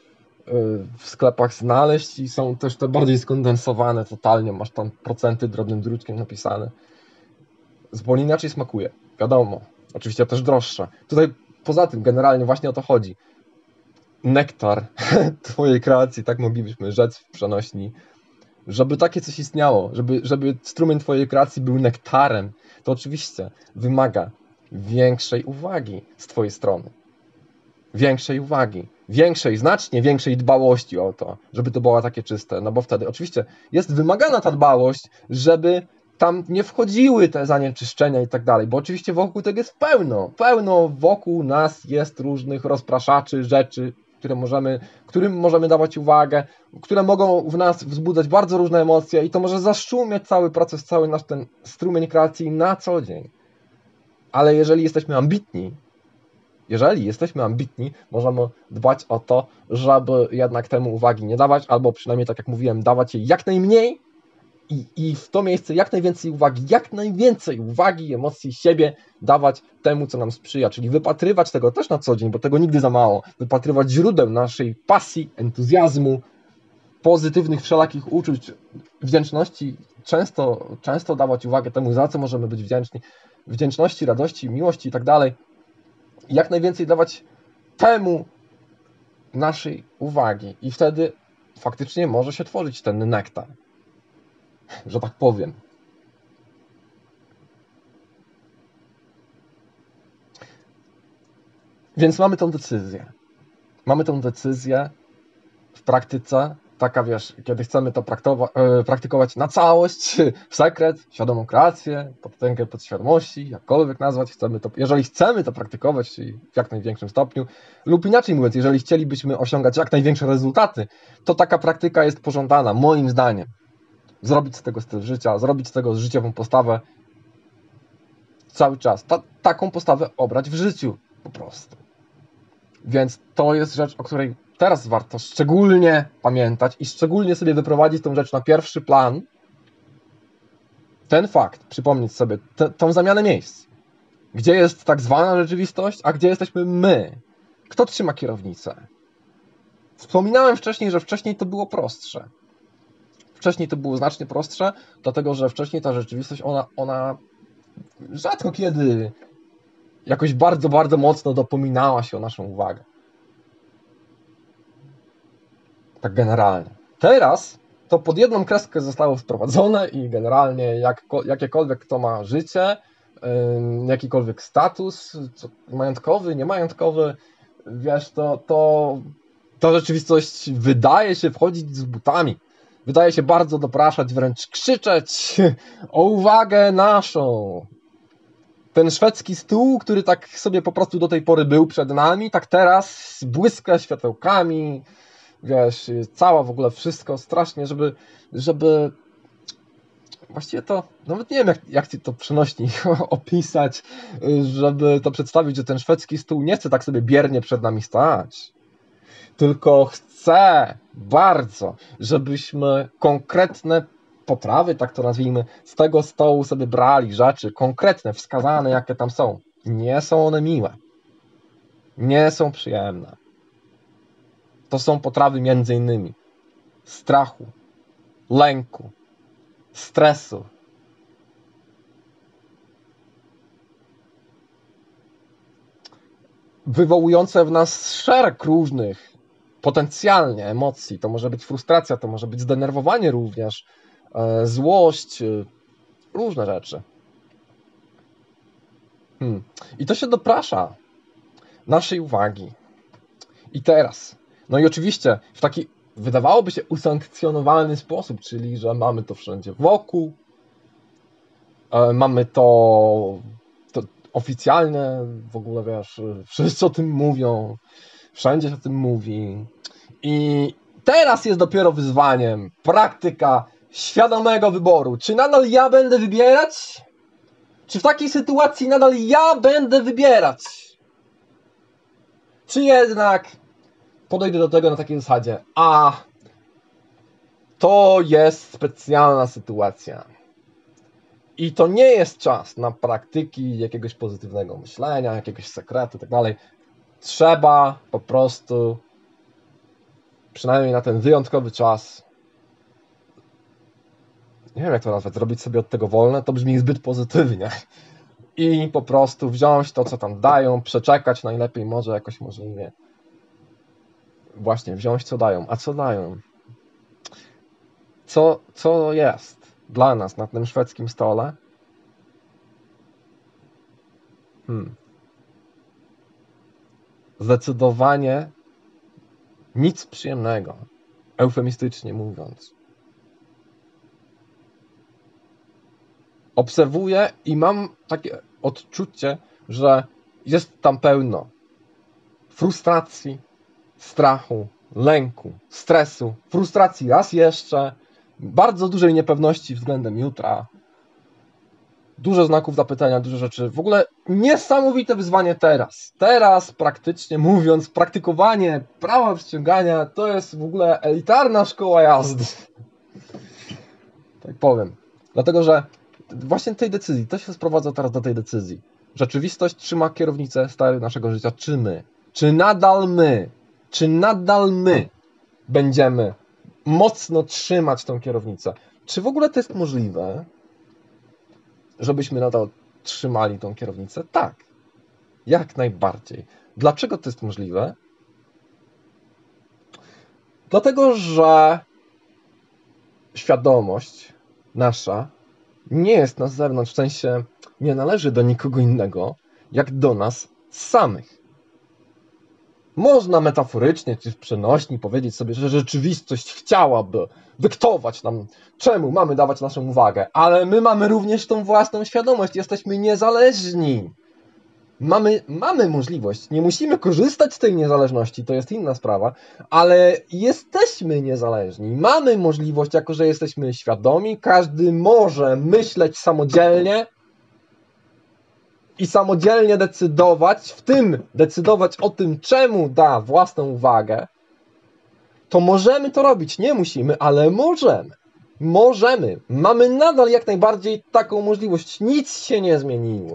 w sklepach znaleźć i są też te bardziej skondensowane totalnie, masz tam procenty drobnym druczkiem napisane. Zupełnie inaczej smakuje, wiadomo. Oczywiście też droższe. Tutaj poza tym generalnie właśnie o to chodzi. Nektar twojej kreacji, tak moglibyśmy rzec w przenośni, żeby takie coś istniało, żeby, żeby strumień twojej kreacji był nektarem, to oczywiście wymaga większej uwagi z twojej strony. Większej uwagi, większej, znacznie większej dbałości o to, żeby to było takie czyste, no bo wtedy oczywiście jest wymagana ta dbałość, żeby tam nie wchodziły te zanieczyszczenia i tak dalej, bo oczywiście wokół tego jest pełno, pełno wokół nas jest różnych rozpraszaczy, rzeczy, które możemy, którym możemy dawać uwagę, które mogą w nas wzbudzać bardzo różne emocje i to może zaszumieć cały proces, cały nasz ten strumień kreacji na co dzień. Ale jeżeli jesteśmy ambitni, jeżeli jesteśmy ambitni, możemy dbać o to, żeby jednak temu uwagi nie dawać, albo przynajmniej, tak jak mówiłem, dawać jej jak najmniej i, i w to miejsce jak najwięcej uwagi, jak najwięcej uwagi, emocji, siebie dawać temu, co nam sprzyja, czyli wypatrywać tego też na co dzień, bo tego nigdy za mało, wypatrywać źródeł naszej pasji, entuzjazmu, pozytywnych wszelakich uczuć, wdzięczności, często, często dawać uwagę temu, za co możemy być wdzięczni, wdzięczności, radości, miłości i tak dalej. Jak najwięcej dawać temu naszej uwagi i wtedy faktycznie może się tworzyć ten nektar, że tak powiem. Więc mamy tą decyzję. Mamy tą decyzję w praktyce, taka wiesz, kiedy chcemy to praktykować na całość, w sekret, świadomą kreację, potęgę podświadomości, jakkolwiek nazwać, chcemy to, jeżeli chcemy to praktykować w jak największym stopniu, lub inaczej mówiąc, jeżeli chcielibyśmy osiągać jak największe rezultaty, to taka praktyka jest pożądana, moim zdaniem. Zrobić z tego styl życia, zrobić z tego życiową postawę cały czas. Ta, taką postawę obrać w życiu po prostu. Więc to jest rzecz, o której teraz warto szczególnie pamiętać i szczególnie sobie wyprowadzić tą rzecz na pierwszy plan. Ten fakt, przypomnieć sobie te, tą zamianę miejsc. Gdzie jest tak zwana rzeczywistość, a gdzie jesteśmy my? Kto trzyma kierownicę? Wspominałem wcześniej, że wcześniej to było prostsze. Wcześniej to było znacznie prostsze, dlatego że wcześniej ta rzeczywistość, ona, ona rzadko kiedy jakoś bardzo, bardzo mocno dopominała się o naszą uwagę. Tak generalnie. Teraz to pod jedną kreskę zostało wprowadzone i generalnie jak, jakiekolwiek kto ma życie, yy, jakikolwiek status co, majątkowy, niemajątkowy, wiesz, to, to ta rzeczywistość wydaje się wchodzić z butami. Wydaje się bardzo dopraszać, wręcz krzyczeć o uwagę naszą. Ten szwedzki stół, który tak sobie po prostu do tej pory był przed nami, tak teraz błyska światełkami, wiesz, cała w ogóle wszystko strasznie, żeby, żeby właściwie to, nawet nie wiem jak, jak ci to przenośni opisać, żeby to przedstawić, że ten szwedzki stół nie chce tak sobie biernie przed nami stać, tylko chce bardzo, żebyśmy konkretne potrawy, tak to nazwijmy, z tego stołu sobie brali rzeczy konkretne, wskazane jakie tam są. Nie są one miłe. Nie są przyjemne. To są potrawy między innymi strachu, lęku, stresu, wywołujące w nas szereg różnych potencjalnie emocji. To może być frustracja, to może być zdenerwowanie również, złość, różne rzeczy. Hmm. I to się doprasza naszej uwagi. I teraz, no i oczywiście w taki, wydawałoby się, usankcjonowany sposób, czyli że mamy to wszędzie wokół, mamy to, to oficjalnie, w ogóle wiesz, wszyscy o tym mówią, wszędzie się o tym mówi. I teraz jest dopiero wyzwaniem praktyka świadomego wyboru. Czy nadal ja będę wybierać? Czy w takiej sytuacji nadal ja będę wybierać? Czy jednak podejdę do tego na takiej zasadzie, a to jest specjalna sytuacja. I to nie jest czas na praktyki jakiegoś pozytywnego myślenia, jakiegoś sekretu i tak dalej. Trzeba po prostu, przynajmniej na ten wyjątkowy czas, nie wiem jak to nazwać, zrobić sobie od tego wolne, to brzmi zbyt pozytywnie. I po prostu wziąć to, co tam dają, przeczekać najlepiej może jakoś możliwie. Właśnie, wziąć co dają. A co dają? Co, co jest dla nas na tym szwedzkim stole? Hmm. Zdecydowanie nic przyjemnego, eufemistycznie mówiąc. Obserwuję i mam takie odczucie, że jest tam pełno frustracji, strachu, lęku, stresu, frustracji raz jeszcze, bardzo dużej niepewności względem jutra, dużo znaków zapytania, dużo rzeczy. W ogóle niesamowite wyzwanie teraz. Teraz praktycznie mówiąc, praktykowanie prawa przyciągania to jest w ogóle elitarna szkoła jazdy. Tak powiem. Dlatego, że właśnie tej decyzji, to się sprowadza teraz do tej decyzji. Rzeczywistość trzyma kierownicę stary naszego życia. Czy my? Czy nadal my? Czy nadal my będziemy mocno trzymać tą kierownicę? Czy w ogóle to jest możliwe, żebyśmy nadal trzymali tą kierownicę? Tak. Jak najbardziej. Dlaczego to jest możliwe? Dlatego, że świadomość nasza nie jest na zewnątrz, w sensie nie należy do nikogo innego, jak do nas samych. Można metaforycznie czy w przenośni powiedzieć sobie, że rzeczywistość chciałaby dyktować nam, czemu mamy dawać naszą uwagę, ale my mamy również tą własną świadomość, jesteśmy niezależni. Mamy, mamy możliwość, nie musimy korzystać z tej niezależności, to jest inna sprawa, ale jesteśmy niezależni. Mamy możliwość, jako że jesteśmy świadomi, każdy może myśleć samodzielnie i samodzielnie decydować, w tym decydować o tym, czemu da własną uwagę, to możemy to robić. Nie musimy, ale możemy. Możemy. Mamy nadal jak najbardziej taką możliwość. Nic się nie zmieniło.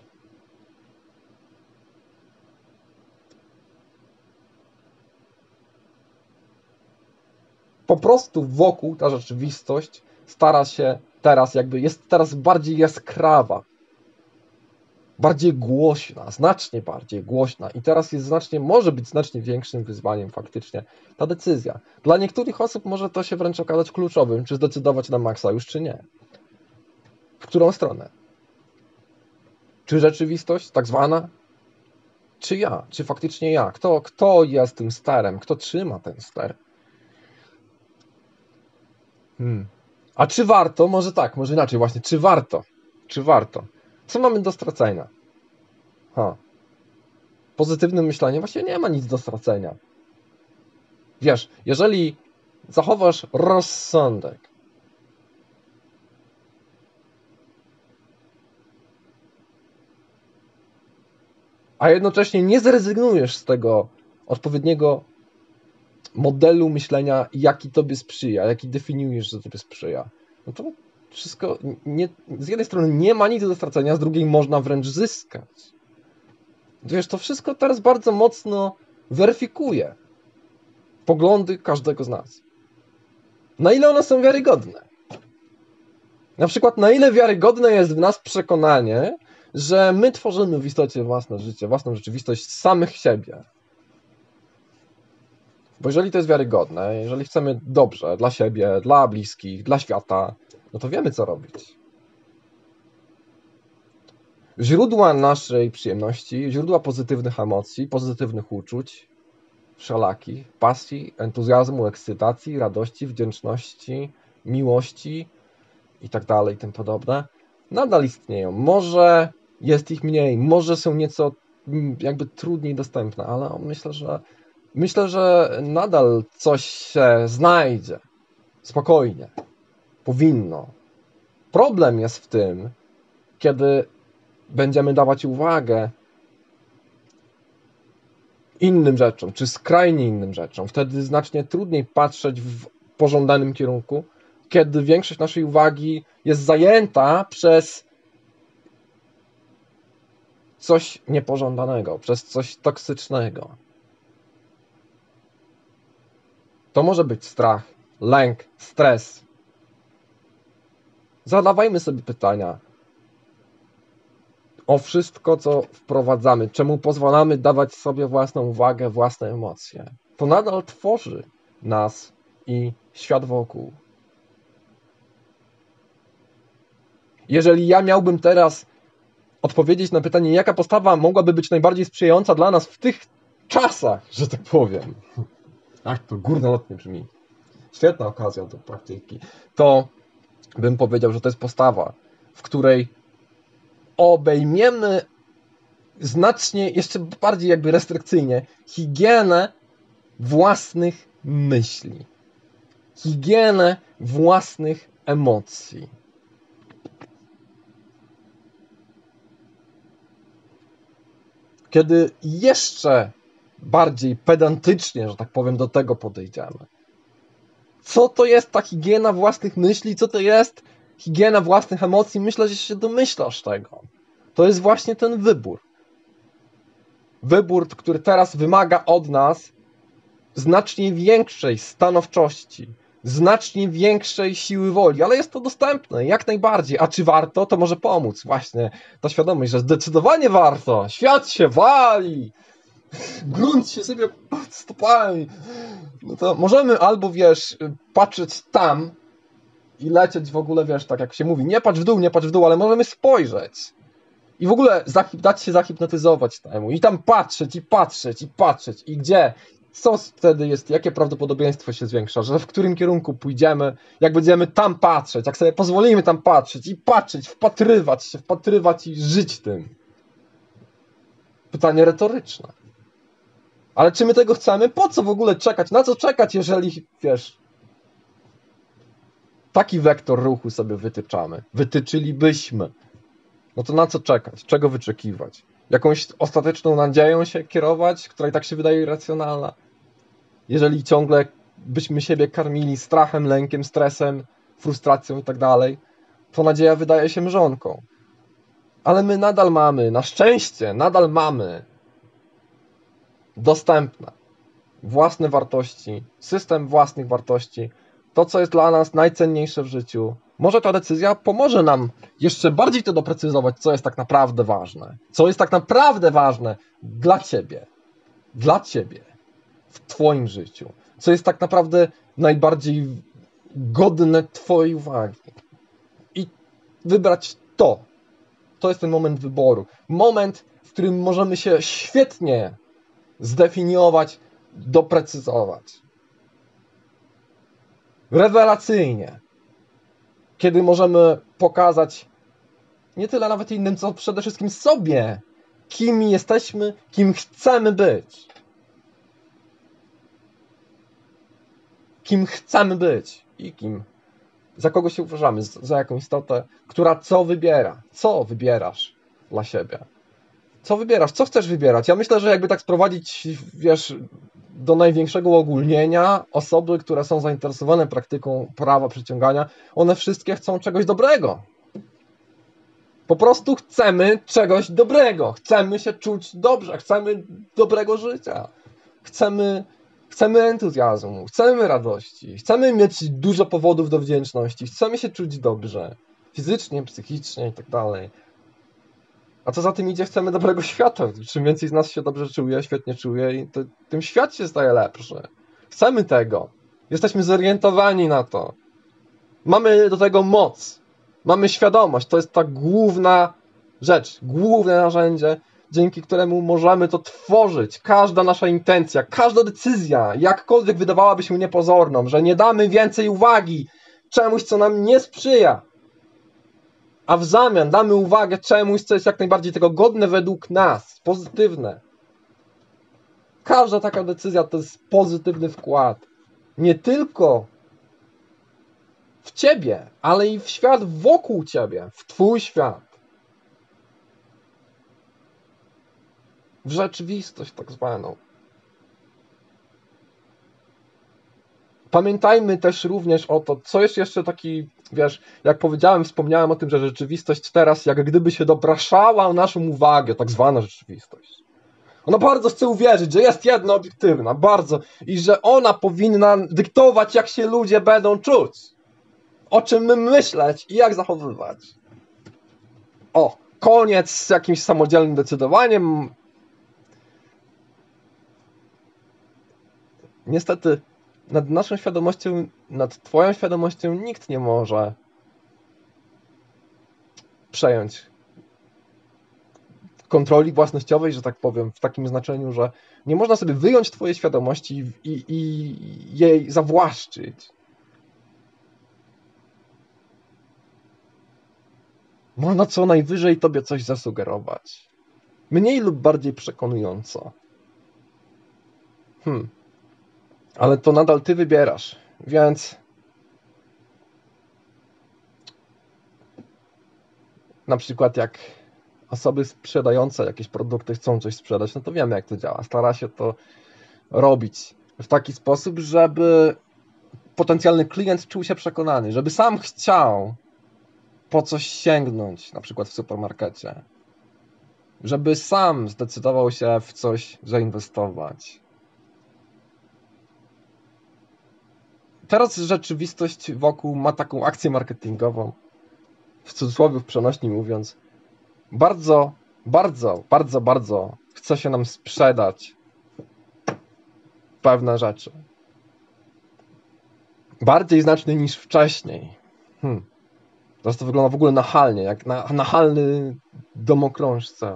Po prostu wokół ta rzeczywistość stara się teraz jakby, jest teraz bardziej jaskrawa, bardziej głośna, znacznie bardziej głośna i teraz jest znacznie, może być znacznie większym wyzwaniem faktycznie ta decyzja. Dla niektórych osób może to się wręcz okazać kluczowym, czy zdecydować na maksa już, czy nie. W którą stronę? Czy rzeczywistość tak zwana? Czy ja? Czy faktycznie ja? Kto, kto jest tym sterem? Kto trzyma ten ster? Hmm. A czy warto? Może tak, może inaczej właśnie. Czy warto? Czy warto? Co mamy do stracenia? Ha. Pozytywnym myśleniem właśnie nie ma nic do stracenia. Wiesz, jeżeli zachowasz rozsądek, a jednocześnie nie zrezygnujesz z tego odpowiedniego modelu myślenia, jaki tobie sprzyja, jaki definiujesz, że tobie sprzyja, no to wszystko, nie, z jednej strony nie ma nic do stracenia, z drugiej można wręcz zyskać. Wiesz, to wszystko teraz bardzo mocno weryfikuje poglądy każdego z nas. Na ile one są wiarygodne? Na przykład, na ile wiarygodne jest w nas przekonanie, że my tworzymy w istocie własne życie, własną rzeczywistość z samych siebie. Bo jeżeli to jest wiarygodne, jeżeli chcemy dobrze dla siebie, dla bliskich, dla świata, no to wiemy, co robić. Źródła naszej przyjemności, źródła pozytywnych emocji, pozytywnych uczuć, wszelakich, pasji, entuzjazmu, ekscytacji, radości, wdzięczności, miłości i tak dalej, i tym podobne, nadal istnieją. Może jest ich mniej, może są nieco jakby trudniej dostępne, ale myślę, że myślę, że nadal coś się znajdzie. Spokojnie. Powinno. Problem jest w tym, kiedy będziemy dawać uwagę innym rzeczom, czy skrajnie innym rzeczom. Wtedy znacznie trudniej patrzeć w pożądanym kierunku, kiedy większość naszej uwagi jest zajęta przez coś niepożądanego, przez coś toksycznego. To może być strach, lęk, stres. Zadawajmy sobie pytania o wszystko, co wprowadzamy, czemu pozwalamy dawać sobie własną uwagę, własne emocje. To nadal tworzy nas i świat wokół. Jeżeli ja miałbym teraz odpowiedzieć na pytanie, jaka postawa mogłaby być najbardziej sprzyjająca dla nas w tych czasach, że tak powiem, ach, to górnolotnie brzmi, świetna okazja do praktyki, to bym powiedział, że to jest postawa, w której obejmiemy znacznie, jeszcze bardziej jakby restrykcyjnie, higienę własnych myśli, higienę własnych emocji. Kiedy jeszcze bardziej pedantycznie, że tak powiem, do tego podejdziemy. Co to jest ta higiena własnych myśli? Co to jest higiena własnych emocji? Myślę, że się domyślasz tego. To jest właśnie ten wybór. Wybór, który teraz wymaga od nas znacznie większej stanowczości, znacznie większej siły woli, ale jest to dostępne, jak najbardziej. A czy warto? To może pomóc właśnie ta świadomość, że zdecydowanie warto. Świat się wali, grunt się sobie pod stopami. No to możemy albo, wiesz, patrzeć tam i lecieć w ogóle, wiesz, tak jak się mówi, nie patrz w dół, nie patrz w dół, ale możemy spojrzeć i w ogóle dać się zahipnotyzować temu i tam patrzeć i patrzeć i patrzeć i gdzie, co wtedy jest, jakie prawdopodobieństwo się zwiększa, że w którym kierunku pójdziemy, jak będziemy tam patrzeć, jak sobie pozwolimy tam patrzeć i patrzeć, wpatrywać się, wpatrywać i żyć tym. Pytanie retoryczne. Ale czy my tego chcemy? Po co w ogóle czekać? Na co czekać, jeżeli, wiesz, taki wektor ruchu sobie wytyczamy, wytyczylibyśmy? No to na co czekać? Czego wyczekiwać? Jakąś ostateczną nadzieją się kierować, która i tak się wydaje irracjonalna? Jeżeli ciągle byśmy siebie karmili strachem, lękiem, stresem, frustracją i tak dalej, to nadzieja wydaje się mrzonką. Ale my nadal mamy, na szczęście, nadal mamy dostępne własne wartości, system własnych wartości, to, co jest dla nas najcenniejsze w życiu. Może ta decyzja pomoże nam jeszcze bardziej to doprecyzować, co jest tak naprawdę ważne. Co jest tak naprawdę ważne dla Ciebie. Dla Ciebie. W Twoim życiu. Co jest tak naprawdę najbardziej godne Twojej uwagi. I wybrać to. To jest ten moment wyboru. Moment, w którym możemy się świetnie zdefiniować, doprecyzować. Rewelacyjnie. Kiedy możemy pokazać nie tyle nawet innym, co przede wszystkim sobie, kim jesteśmy, kim chcemy być. Kim chcemy być i kim, za kogo się uważamy, za jaką istotę, która co wybiera. Co wybierasz dla siebie? Co wybierasz? Co chcesz wybierać? Ja myślę, że jakby tak sprowadzić, wiesz, do największego uogólnienia, osoby, które są zainteresowane praktyką prawa przyciągania, one wszystkie chcą czegoś dobrego. Po prostu chcemy czegoś dobrego. Chcemy się czuć dobrze. Chcemy dobrego życia. Chcemy, chcemy entuzjazmu. Chcemy radości. Chcemy mieć dużo powodów do wdzięczności. Chcemy się czuć dobrze. fizycznie, psychicznie i tak dalej. A co za tym idzie, chcemy dobrego świata. Czym więcej z nas się dobrze czuje, świetnie czuje, i to, tym świat się staje lepszy. Chcemy tego. Jesteśmy zorientowani na to. Mamy do tego moc. Mamy świadomość. To jest ta główna rzecz, główne narzędzie, dzięki któremu możemy to tworzyć. Każda nasza intencja, każda decyzja, jakkolwiek wydawałaby się niepozorną, że nie damy więcej uwagi czemuś, co nam nie sprzyja, a w zamian damy uwagę czemuś, co jest jak najbardziej tego godne według nas, pozytywne. Każda taka decyzja to jest pozytywny wkład. Nie tylko w ciebie, ale i w świat wokół ciebie, w twój świat. W rzeczywistość tak zwaną. Pamiętajmy też również o to, co jest jeszcze taki, wiesz, jak powiedziałem, wspomniałem o tym, że rzeczywistość teraz jak gdyby się dopraszała naszą uwagę, tak zwana rzeczywistość. Ona bardzo chce uwierzyć, że jest jedna obiektywna, bardzo, i że ona powinna dyktować, jak się ludzie będą czuć, o czym my myśleć i jak zachowywać. O, koniec z jakimś samodzielnym decydowaniem. Niestety, nad naszą świadomością, nad twoją świadomością nikt nie może przejąć kontroli własnościowej, że tak powiem, w takim znaczeniu, że nie można sobie wyjąć twojej świadomości i, i jej zawłaszczyć. Można co najwyżej tobie coś zasugerować. Mniej lub bardziej przekonująco. Hmm. Ale to nadal ty wybierasz, więc na przykład jak osoby sprzedające jakieś produkty chcą coś sprzedać, no to wiemy, jak to działa. Stara się to robić w taki sposób, żeby potencjalny klient czuł się przekonany, żeby sam chciał po coś sięgnąć, na przykład w supermarkecie, żeby sam zdecydował się w coś zainwestować. Teraz rzeczywistość wokół ma taką akcję marketingową, w cudzysłowie, w przenośni mówiąc, bardzo, bardzo, bardzo, bardzo chce się nam sprzedać pewne rzeczy. Bardziej znacznie niż wcześniej. Hmm. Teraz to wygląda w ogóle nachalnie, jak na nachalny domokrążca.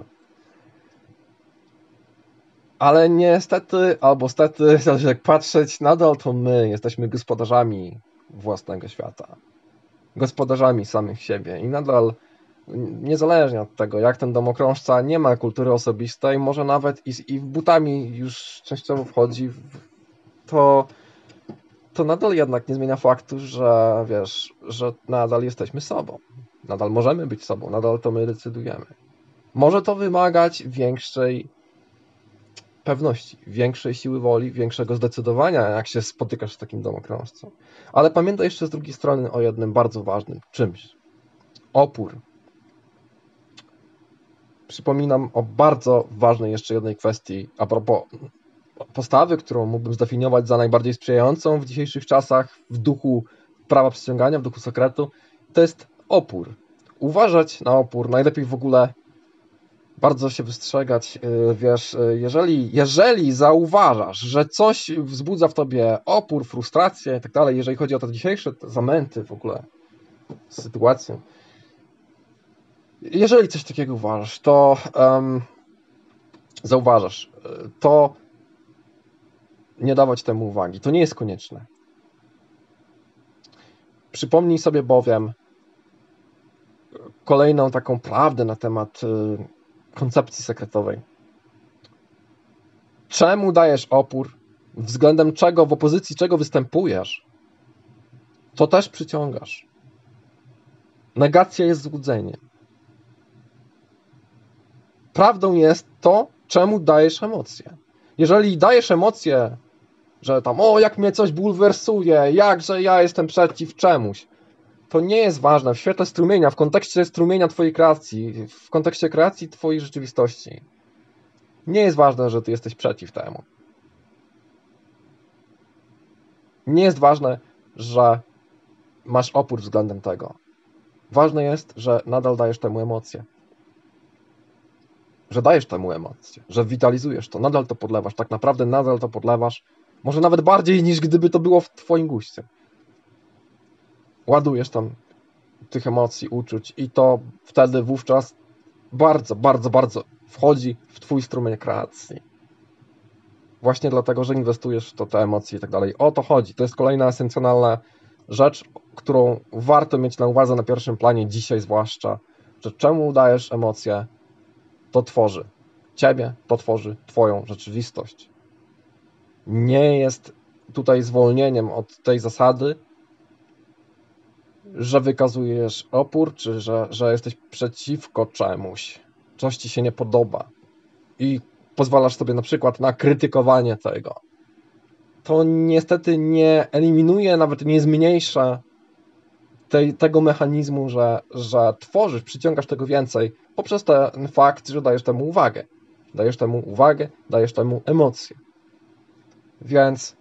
Ale niestety, albo stety, zależy jak patrzeć, nadal to my jesteśmy gospodarzami własnego świata. Gospodarzami samych siebie i nadal, niezależnie od tego, jak ten domokrążca nie ma kultury osobistej, może nawet i, i w butami już częściowo wchodzi, w, to, to nadal jednak nie zmienia faktu, że wiesz, że nadal jesteśmy sobą. Nadal możemy być sobą, nadal to my decydujemy. Może to wymagać większej pewności, większej siły woli, większego zdecydowania, jak się spotykasz z takim domokrążcą. Ale pamiętaj jeszcze z drugiej strony o jednym bardzo ważnym czymś. Opór. Przypominam o bardzo ważnej jeszcze jednej kwestii a propos postawy, którą mógłbym zdefiniować za najbardziej sprzyjającą w dzisiejszych czasach w duchu prawa przyciągania, w duchu Sokretu. To jest opór. Uważać na opór, najlepiej w ogóle bardzo się wystrzegać, wiesz, jeżeli, jeżeli zauważasz, że coś wzbudza w tobie opór, frustrację i tak dalej, jeżeli chodzi o te dzisiejsze te zamęty w ogóle, sytuację, jeżeli coś takiego uważasz, to um, zauważasz, to nie dawać temu uwagi, to nie jest konieczne. Przypomnij sobie bowiem kolejną taką prawdę na temat koncepcji sekretowej. Czemu dajesz opór? Względem czego, w opozycji czego występujesz? To też przyciągasz. Negacja jest złudzeniem. Prawdą jest to, czemu dajesz emocje. Jeżeli dajesz emocje, że tam, o, jak mnie coś bulwersuje, jakże ja jestem przeciw czemuś, to nie jest ważne w świetle strumienia, w kontekście strumienia twojej kreacji, w kontekście kreacji twojej rzeczywistości. Nie jest ważne, że ty jesteś przeciw temu. Nie jest ważne, że masz opór względem tego. Ważne jest, że nadal dajesz temu emocje. Że dajesz temu emocje, że witalizujesz to, nadal to podlewasz, tak naprawdę nadal to podlewasz, może nawet bardziej niż gdyby to było w twoim guście. Ładujesz tam tych emocji, uczuć i to wtedy wówczas bardzo, bardzo, bardzo wchodzi w twój strumień kreacji. Właśnie dlatego, że inwestujesz w to, te emocje i tak dalej. O to chodzi. To jest kolejna esencjonalna rzecz, którą warto mieć na uwadze na pierwszym planie dzisiaj zwłaszcza, że czemu dajesz emocje, to tworzy ciebie, to tworzy twoją rzeczywistość. Nie jest tutaj zwolnieniem od tej zasady, że wykazujesz opór, czy że, że jesteś przeciwko czemuś, coś ci się nie podoba i pozwalasz sobie na przykład na krytykowanie tego. To niestety nie eliminuje, nawet nie zmniejsza tej, tego mechanizmu, że, że tworzysz, przyciągasz tego więcej poprzez ten fakt, że dajesz temu uwagę. Dajesz temu uwagę, dajesz temu emocje. Więc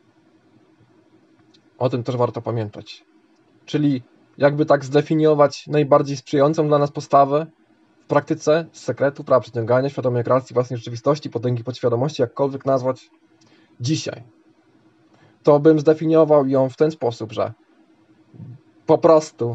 o tym też warto pamiętać. Czyli jakby tak zdefiniować najbardziej sprzyjającą dla nas postawę w praktyce z sekretu, prawa przyciągania, świadomej kreacji własnej rzeczywistości, potęgi podświadomości, jakkolwiek nazwać dzisiaj, to bym zdefiniował ją w ten sposób, że po prostu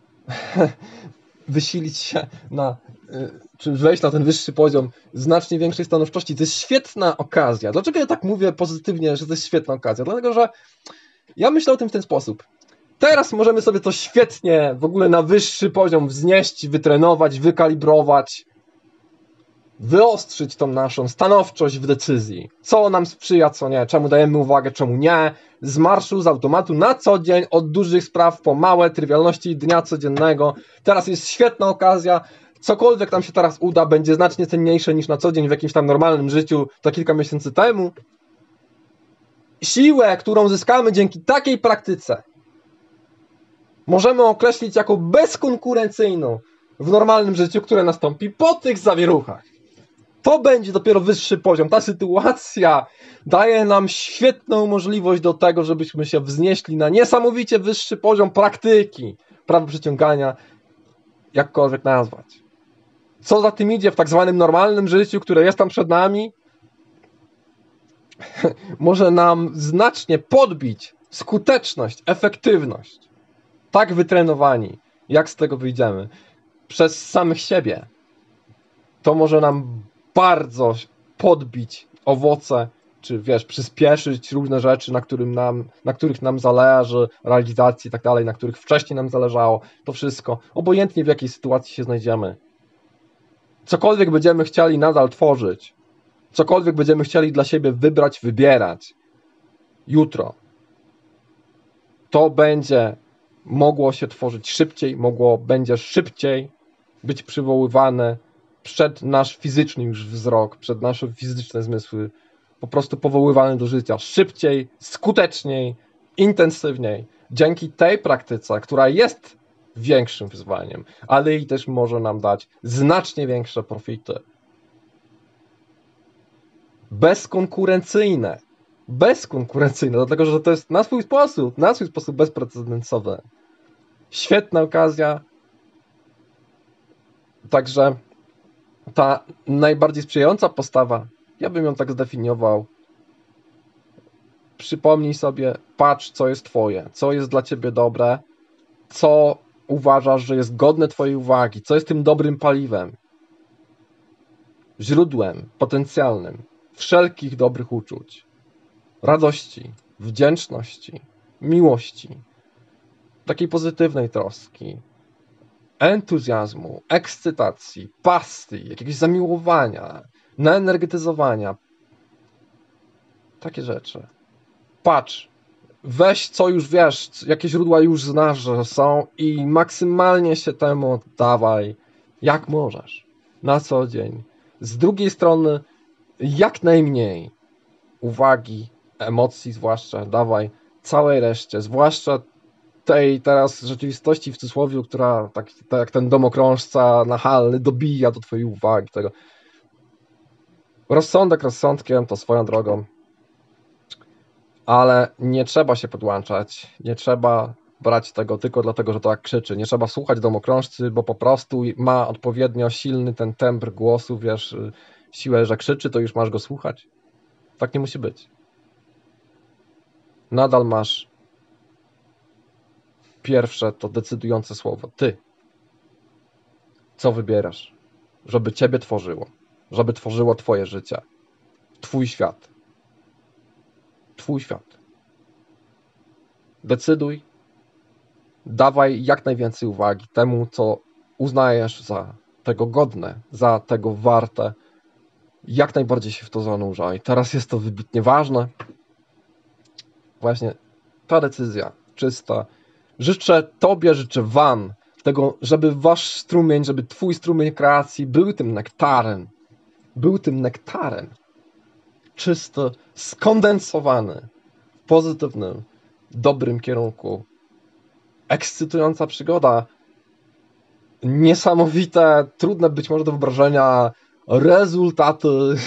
wysilić się na, czy wejść na ten wyższy poziom znacznie większej stanowczości. To jest świetna okazja. Dlaczego ja tak mówię pozytywnie, że to jest świetna okazja? Dlatego, że ja myślę o tym w ten sposób. Teraz możemy sobie to świetnie w ogóle na wyższy poziom wznieść, wytrenować, wykalibrować, wyostrzyć tą naszą stanowczość w decyzji. Co nam sprzyja, co nie, czemu dajemy uwagę, czemu nie. Z marszu, z automatu, na co dzień, od dużych spraw po małe trywialności dnia codziennego. Teraz jest świetna okazja. Cokolwiek nam się teraz uda, będzie znacznie cenniejsze niż na co dzień w jakimś tam normalnym życiu to kilka miesięcy temu. Siłę, którą zyskamy dzięki takiej praktyce, możemy określić jako bezkonkurencyjną w normalnym życiu, które nastąpi po tych zawieruchach. To będzie dopiero wyższy poziom. Ta sytuacja daje nam świetną możliwość do tego, żebyśmy się wznieśli na niesamowicie wyższy poziom praktyki prawa przyciągania, jakkolwiek nazwać. Co za tym idzie w tak zwanym normalnym życiu, które jest tam przed nami, może nam znacznie podbić skuteczność, efektywność. Tak wytrenowani, jak z tego wyjdziemy, przez samych siebie, to może nam bardzo podbić owoce, czy wiesz, przyspieszyć różne rzeczy, na, którym nam, na których nam zależy, realizacji i tak dalej, na których wcześniej nam zależało, to wszystko, obojętnie w jakiej sytuacji się znajdziemy. Cokolwiek będziemy chcieli nadal tworzyć, cokolwiek będziemy chcieli dla siebie wybrać, wybierać jutro, to będzie mogło się tworzyć szybciej, mogło będzie szybciej być przywoływane przed nasz fizyczny już wzrok, przed nasze fizyczne zmysły, po prostu powoływane do życia szybciej, skuteczniej, intensywniej. Dzięki tej praktyce, która jest większym wyzwaniem, ale i też może nam dać znacznie większe profity. Bezkonkurencyjne. Bezkonkurencyjne, dlatego że to jest na swój sposób, na swój sposób bezprecedensowe. Świetna okazja. Także ta najbardziej sprzyjająca postawa, ja bym ją tak zdefiniował. Przypomnij sobie, patrz, co jest twoje, co jest dla ciebie dobre, co uważasz, że jest godne twojej uwagi, co jest tym dobrym paliwem, źródłem potencjalnym wszelkich dobrych uczuć, radości, wdzięczności, miłości, takiej pozytywnej troski, entuzjazmu, ekscytacji, pasji, jakiegoś zamiłowania, naenergetyzowania. Takie rzeczy. Patrz, weź co już wiesz, jakie źródła już znasz, że są i maksymalnie się temu oddawaj, jak możesz, na co dzień. Z drugiej strony, jak najmniej uwagi, emocji zwłaszcza, dawaj całej reszcie, zwłaszcza tej teraz rzeczywistości w cudzysłowie, która tak, tak jak ten domokrążca nachalny dobija do twojej uwagi. Tego. Rozsądek rozsądkiem, to swoją drogą, ale nie trzeba się podłączać, nie trzeba brać tego tylko dlatego, że to tak krzyczy. Nie trzeba słuchać domokrążcy, bo po prostu ma odpowiednio silny ten tembr głosu, wiesz, siłę, że krzyczy, to już masz go słuchać. Tak nie musi być. Nadal masz pierwsze, to decydujące słowo. Ty. Co wybierasz? Żeby ciebie tworzyło. Żeby tworzyło twoje życie. Twój świat. Twój świat. Decyduj. Dawaj jak najwięcej uwagi temu, co uznajesz za tego godne, za tego warte. Jak najbardziej się w to zanurzaj. Teraz jest to wybitnie ważne. Właśnie ta decyzja czysta. Życzę tobie, życzę wam tego, żeby wasz strumień, żeby twój strumień kreacji był tym nektarem. Był tym nektarem. Czysto skondensowany w pozytywnym, dobrym kierunku. Ekscytująca przygoda. Niesamowite, trudne być może do wyobrażenia rezultaty.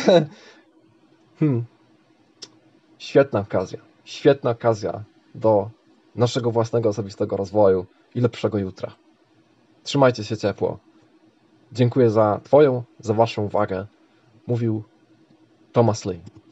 hmm. Świetna okazja. Świetna okazja do naszego własnego osobistego rozwoju i lepszego jutra. Trzymajcie się ciepło. Dziękuję za twoją, za waszą uwagę. Mówił Thomas Lee.